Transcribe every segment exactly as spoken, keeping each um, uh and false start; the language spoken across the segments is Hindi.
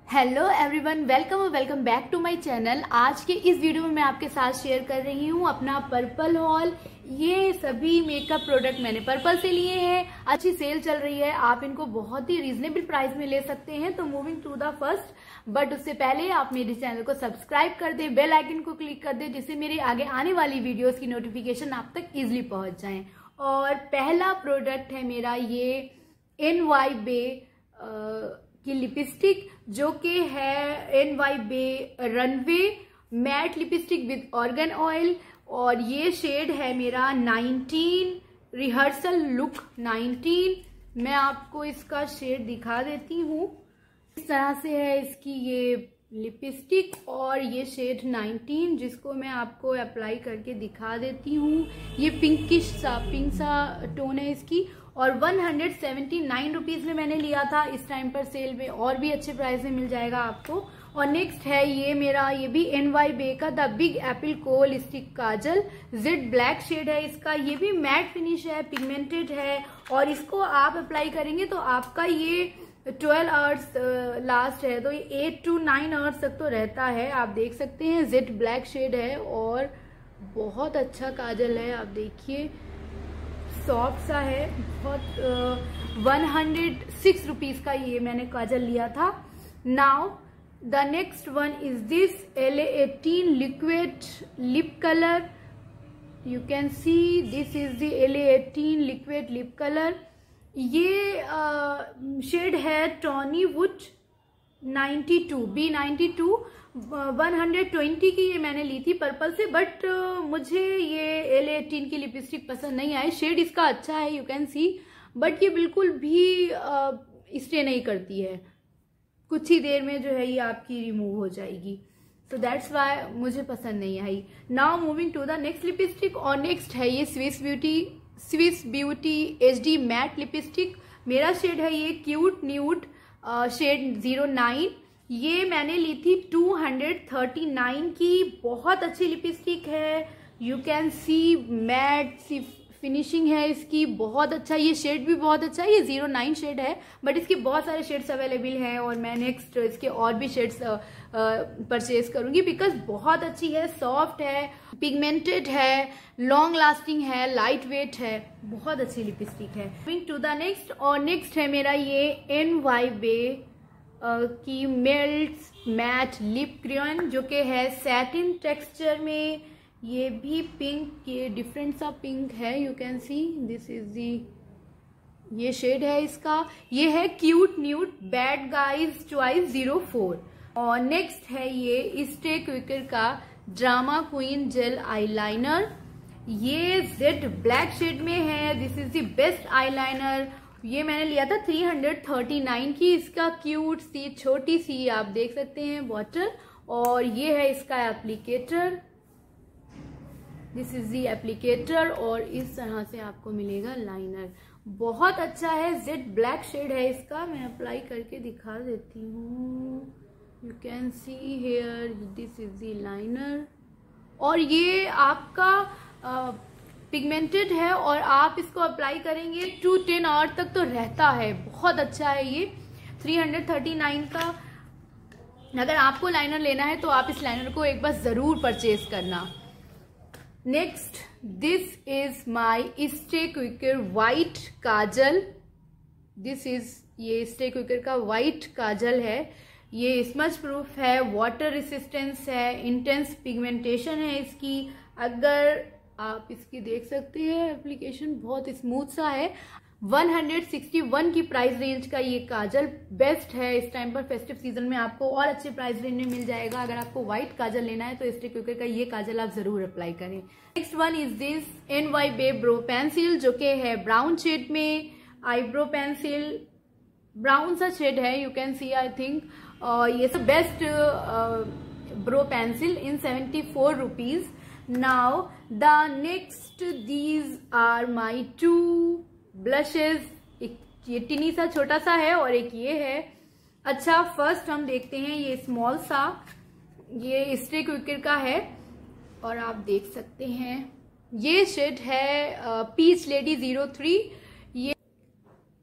हेलो एवरीवन, वेलकम और welcome back to my channel. आज के इस वीडियो में मैं आपके साथ शेयर कर रही हूँ अपना पर्पल हॉल। ये सभी मेकअप प्रोडक्ट मैंने पर्पल से लिए हैं। अच्छी सेल चल रही है, आप इनको बहुत ही रीजनेबल प्राइस में ले सकते हैं। तो moving to the first, but उससे पहले आप मेरे चैनल को सब्सक्राइब कर दें, बेल आइकन को क्लिक कर दें, जिससे मेरे आगे आने वाली वीडियोज की नोटिफिकेशन आप तक इजिली पहुंच जाए। और पहला प्रोडक्ट है मेरा ये एन वाई बे की लिपस्टिक, जो कि है N Y Bae runway matte lipstick with argan oil. और ये शेड है मेरा नाइनटीन रिहर्सल लुक नाइनटीन। मैं आपको इसका शेड दिखा देती हूँ। इस तरह से है इसकी ये लिपस्टिक और ये शेड नाइनटीन, जिसको मैं आपको अप्लाई करके दिखा देती हूँ। ये पिंकिश सा पिंक सा टोन है इसकी, और one hundred seventy nine rupees में मैंने लिया था। इस टाइम पर सेल में और भी अच्छे प्राइस में मिल जाएगा आपको। और नेक्स्ट है ये मेरा, ये भी एन वाई बे का the big apple kohl stick kajal, jet black shade है इसका। ये भी मैट फिनिश है, पिगमेंटेड है, और इसको आप अप्लाई करेंगे तो आपका ये ट्वेल्व आवर्स लास्ट है, तो ये एट टू नाइन आवर्स तक तो रहता है। आप देख सकते हैं, जेड ब्लैक शेड है और बहुत अच्छा काजल है। आप देखिए, सॉफ्ट सा है बहुत। वन हंड्रेड सिक्स रुपीज का ये मैंने काजल लिया था। Now the next one is this L A eighteen liquid lip colour. You can see this is the L A eighteen liquid lip colour. ये शेड है tawny wood ninety two B ninety two. One hundred twenty की ये मैंने ली थी पर्पल से, बट uh, मुझे ये एल एटीन की लिपस्टिक पसंद नहीं आई। शेड इसका अच्छा है, यू कैन सी, बट ये बिल्कुल भी स्टे uh, नहीं करती है। कुछ ही देर में जो है ये आपकी रिमूव हो जाएगी, तो दैट्स वाई मुझे पसंद नहीं आई। Now moving to the next lipstick, और नेक्स्ट है ये Swiss beauty Swiss beauty H D matte lipstick. मेरा शेड है ये cute nude shade zero nine. ये मैंने ली थी टू हंड्रेड थर्टी नाइन की। बहुत अच्छी लिपस्टिक है, you can see matte see finishing है इसकी, बहुत अच्छा। ये शेड भी बहुत अच्छा है, ये जीरो नाइन शेड है, बट इसके बहुत सारे शेड्स अवेलेबल हैं और मैं नेक्स्ट इसके और भी शेड्स परचेज करूंगी, बिकॉज बहुत अच्छी है, सॉफ्ट है, पिगमेंटेड है, लॉन्ग लास्टिंग है, लाइट वेट है, बहुत अच्छी लिपस्टिक है। मूविंग टू द नेक्स्ट, और नेक्स्ट है मेरा ये एन वाई बे की मेल्ट मैट लिप क्रेयॉन, जो कि है सैटिन टेक्सचर में। ये भी पिंक, ये डिफरेंट सा पिंक है, you can see this is the ये शेड है इसका। ये है cute nude bad guys choice zero four. और नेक्स्ट है ये स्टे क्विकर का ड्रामा क्वीन जेल आईलाइनर। ये जेड ब्लैक शेड में है, this is the best eyeliner. ये मैंने लिया था थ्री हंड्रेड थर्टी नाइन की। इसका क्यूट सी छोटी सी आप देख सकते हैं बॉटल, और ये है इसका applicator, this is the applicator, और इस तरह से आपको मिलेगा लाइनर। बहुत अच्छा है, जेड ब्लैक शेड है इसका। मैं अप्लाई करके दिखा देती हूँ, you can see here this is the liner. और ये आपका आ, पिगमेंटेड है, और आप इसको अप्लाई करेंगे टू टेन आवर तक तो रहता है। बहुत अच्छा है ये थ्री हंड्रेड थर्टी नाइन का। अगर आपको लाइनर लेना है तो आप इस लाइनर को एक बार जरूर परचेज करना। Next, this is my stay quirky white kajal. This is ये स्टे क्विकर का वाइट काजल है। ये स्मज प्रूफ है, वाटर रेसिस्टेंस है, इंटेंस पिगमेंटेशन है इसकी। अगर आप इसकी देख सकते हैं, एप्लीकेशन बहुत स्मूथ सा है। वन हंड्रेड सिक्सटी वन की प्राइस रेंज का ये काजल बेस्ट है। इस टाइम पर फेस्टिव सीजन में आपको और अच्छे प्राइस रेंज में मिल जाएगा। अगर आपको व्हाइट काजल लेना है तो स्टे क्विकर का ये काजल आप जरूर अप्लाई करें। Next one is this N Y Bae brow pencil, जो कि है ब्राउन शेड में। आईब्रो पेंसिल ब्राउन सा शेड है, you can see I think. ये सब best brow pencil in seventy four rupees. Now the next, these are my two blushes. एक ये टिनी सा छोटा सा है और एक ये है। अच्छा, फर्स्ट हम देखते हैं ये स्मॉल सा, ये स्टे क्विकर का है, और आप देख सकते हैं ये शेड है पीच लेडी जीरो थ्री। ये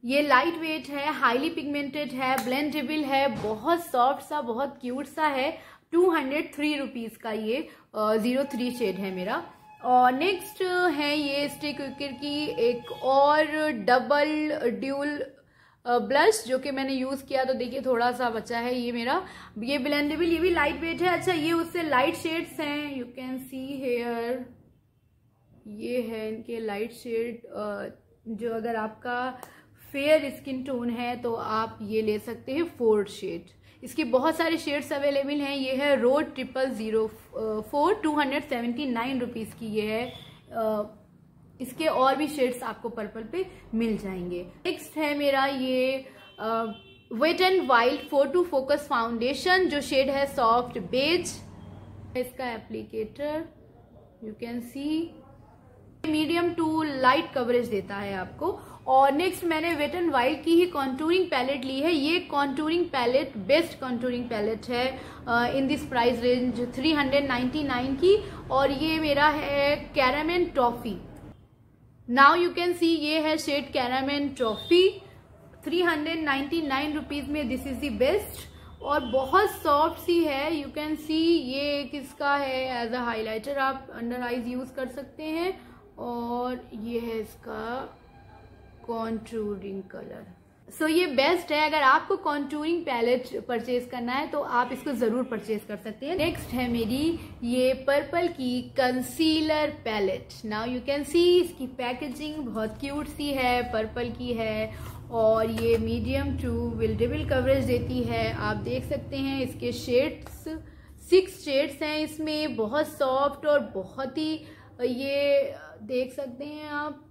ये लाइट वेट है, हाईली पिगमेंटेड है, ब्लेंडेबल है, बहुत सॉफ्ट सा, बहुत क्यूट सा है। टू हंड्रेड थ्री रुपीज का ये जीरो थ्री शेड है मेरा। और नेक्स्ट है ये स्टे क्विकर की एक और डबल ड्यूल ब्लश, जो कि मैंने यूज किया तो देखिए थोड़ा सा बचा है ये मेरा। ये ब्लेंडेबल, ये भी लाइट वेट है। अच्छा, ये उससे लाइट शेड्स हैं, यू कैन सी हेयर, ये है इनके लाइट शेड। जो अगर आपका फेयर स्किन टोन है तो आप ये ले सकते हैं फोर शेड। इसकी बहुत सारे शेड्स अवेलेबल हैं। ये है road triple zero four, two hundred seventy nine rupees की ये है। uh, इसके और भी शेड्स आपको पर्पल पे मिल जाएंगे। नेक्स्ट है मेरा ये wet and wild photo focus foundation, जो शेड है सॉफ्ट बेज। इसका applicator you can see medium to light coverage देता है आपको। और नेक्स्ट मैंने वेट एंड वाइल्ड की ही कॉन्टूरिंग पैलेट ली है। ये contouring palette best contouring palette है in this price range three hundred ninety nine की। और ये मेरा है caramel toffee. Now you can see, ये है shade caramel toffee, three hundred ninety nine rupees में दिस इज द बेस्ट। और बहुत सॉफ्ट सी है, यू कैन सी। ये किसका है, एज अ हाइलाइटर आप अंडर आईज यूज कर सकते हैं। और ये है इसका कॉन्टूरिंग कलर। सो so, ये बेस्ट है। अगर आपको कॉन्टूरिंग पैलेट परचेज करना है तो आप इसको जरूर परचेज कर सकते हैं। नेक्स्ट है मेरी ये पर्पल की concealer palette. Now you can see, इसकी पैकेजिंग बहुत क्यूट सी है, पर्पल की है। और ये मीडियम टू विल्डेबल कवरेज देती है, आप देख सकते हैं। इसके शेड्स सिक्स शेड्स हैं इसमें, बहुत सॉफ्ट और बहुत ही, ये देख सकते हैं आप।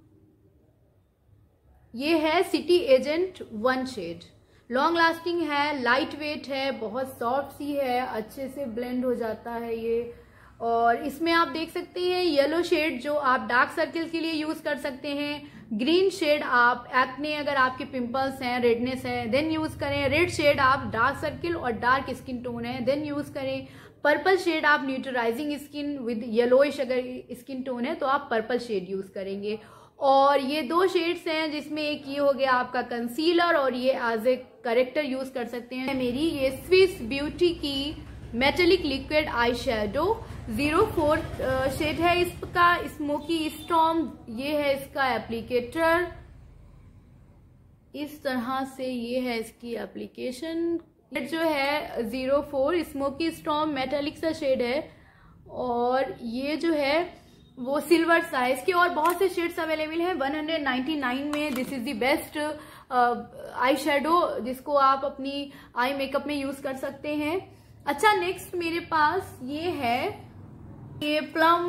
ये है city agent one shade, long lasting है, लाइट वेट है, बहुत सॉफ्ट सी है, अच्छे से ब्लेंड हो जाता है ये। और इसमें आप देख सकते हैं येलो शेड जो आप डार्क सर्कल के लिए यूज कर सकते हैं। ग्रीन शेड आप एक्ने, अगर आपके पिंपल्स हैं, रेडनेस है, देन यूज करें। रेड शेड आप डार्क सर्कल और डार्क स्किन टोन है, देन यूज करें। पर्पल शेड आप न्यूट्रलाइजिंग स्किन विद येलोइश अगर स्किन टोन है तो आप पर्पल शेड यूज करेंगे। और ये दो शेड्स हैं जिसमें एक ये हो गया आपका कंसीलर और ये एज ए करेक्टर यूज कर सकते हैं। मेरी ये स्विस ब्यूटी की metallic liquid eye shadow zero four shade है इसका, स्मोकी स्टॉर्म। ये है इसका एप्लीकेटर, इस तरह से ये है इसकी एप्लीकेशन। जो है zero four smoky storm metallic सा शेड है। और ये जो है वो सिल्वर सा है। इसके और बहुत से शेड्स अवेलेबल हैं वन हंड्रेड नाइन्टी नाइन में। This is the best eye shadow जिसको आप अपनी आई मेकअप में यूज कर सकते हैं। अच्छा, नेक्स्ट मेरे पास ये है ये प्लम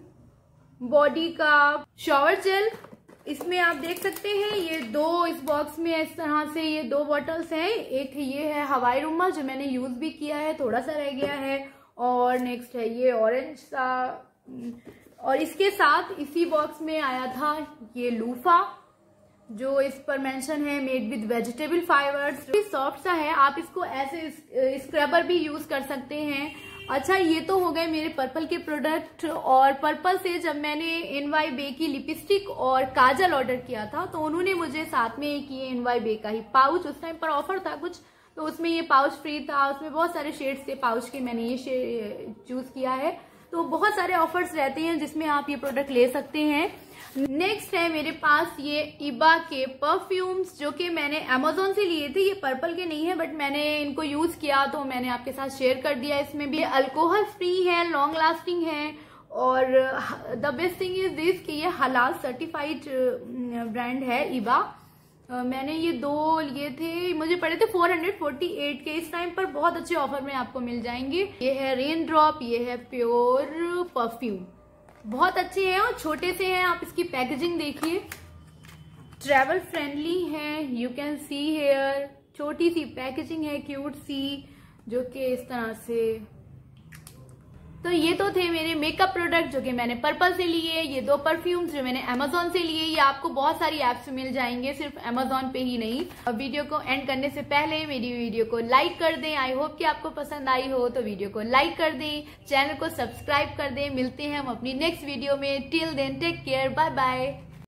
बॉडी का शॉवर जेल। इसमें आप देख सकते हैं ये दो इस बॉक्स में इस तरह से ये दो बॉटल्स हैं। एक ये है हवाई रुमाल जो मैंने यूज भी किया है, थोड़ा सा रह गया है। और नेक्स्ट है ये ऑरेंज सा। और इसके साथ इसी बॉक्स में आया था ये लूफा, जो इस पर मेंशन है made with vegetable fibres. Soft सा है, आप इसको ऐसे स्क्रबर भी यूज कर सकते हैं। अच्छा, ये तो हो गए मेरे पर्पल के प्रोडक्ट। और पर्पल से जब मैंने एन वाई बे की लिपस्टिक और काजल ऑर्डर किया था तो उन्होंने मुझे साथ में एक ये एन वाई बे का ही पाउच, उस टाइम पर ऑफर था कुछ, तो उसमें ये पाउच फ्री था। उसमें बहुत सारे शेड्स थे पाउच के, मैंने ये चूज किया है। तो बहुत सारे ऑफर्स रहते हैं जिसमें आप ये प्रोडक्ट ले सकते हैं। नेक्स्ट है मेरे पास ये इबा के परफ्यूम्स, जो कि मैंने अमेजोन से लिए थे। ये पर्पल के नहीं है बट मैंने इनको यूज किया तो मैंने आपके साथ शेयर कर दिया। इसमें भी अल्कोहल फ्री है, लॉन्ग लास्टिंग है। और the best thing is this कि ये हलाल सर्टिफाइड ब्रांड है इबा। Uh, मैंने ये दो लिए थे, मुझे पड़े थे फोर हंड्रेड फोर्टी एट के। इस टाइम पर बहुत अच्छे ऑफर में आपको मिल जाएंगे। ये है रेन ड्रॉप, ये है प्योर परफ्यूम, बहुत अच्छे हैं और छोटे से हैं। आप इसकी पैकेजिंग देखिए, ट्रैवल फ्रेंडली है, यू कैन सी हेयर। छोटी सी पैकेजिंग है, क्यूट सी, जो कि इस तरह से। तो ये तो थे मेरे मेकअप प्रोडक्ट जो कि मैंने पर्पल से लिए। ये दो परफ्यूम्स जो मैंने अमेजोन से लिए, ये आपको बहुत सारी ऐप्स में मिल जाएंगे, सिर्फ अमेजोन पे ही नहीं। अब वीडियो को एंड करने से पहले मेरी वीडियो को लाइक कर दें। आई होप कि आपको पसंद आई हो, तो वीडियो को लाइक कर दें, चैनल को सब्सक्राइब कर दें। मिलते हैं हम अपनी नेक्स्ट वीडियो में। Till then take care, bye bye.